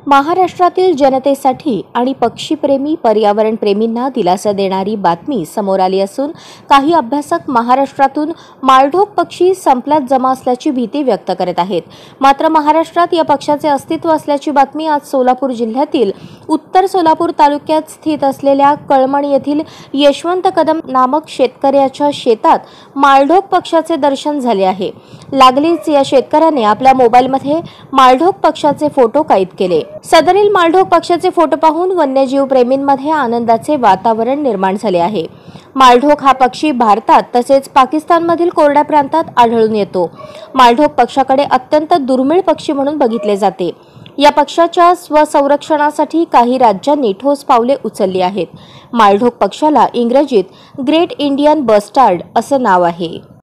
महाराष्ट्रातील जनतेसाठी आणि पक्षीप्रेमी पर्यावरणप्रेमींना दिलासा देणारी बातमी समोर आली असून काही अभ्यासक महाराष्ट्रातून माळढोक पक्षी संपल्यात जमा असल्याची भीती व्यक्त करत आहेत। मात्र महाराष्ट्रात या पक्षाचे अस्तित्व असल्याची बातमी आज सोलापूर जिल्ह्यातील उत्तर सोलापूर तालुक्यात स्थित असलेल्या कळमण येथील यशवंत कदम नामक शेतकऱ्याच्या शेतात माळढोक पक्षाचे दर्शन झाले आहे। लागलीच या शेतकऱ्याने आपल्या मोबाईलमध्ये माळढोक पक्षाचे फोटो कैद केले। सदरील माळढोक पक्षाचे फोटो पाहून वन्यजीव प्रेमींमध्ये आनंदाचे वातावरण निर्माण झाले आहे। माळढोक हा पक्षी भारतात तसेच पाकिस्तानमधील कोरड्या प्रांतात आढळून येतो। माळढोक पक्षाकडे अत्यंत दुर्मिळ पक्षी म्हणून बघितले जाते। या पक्षाच्या स्वसंरक्षणासाठी काही राज्यांनी ठोस पावले उचलली आहेत। माळढोक पक्षाला इंग्रजीत ग्रेट इंडियन बस्टार्ड असे नाव आहे।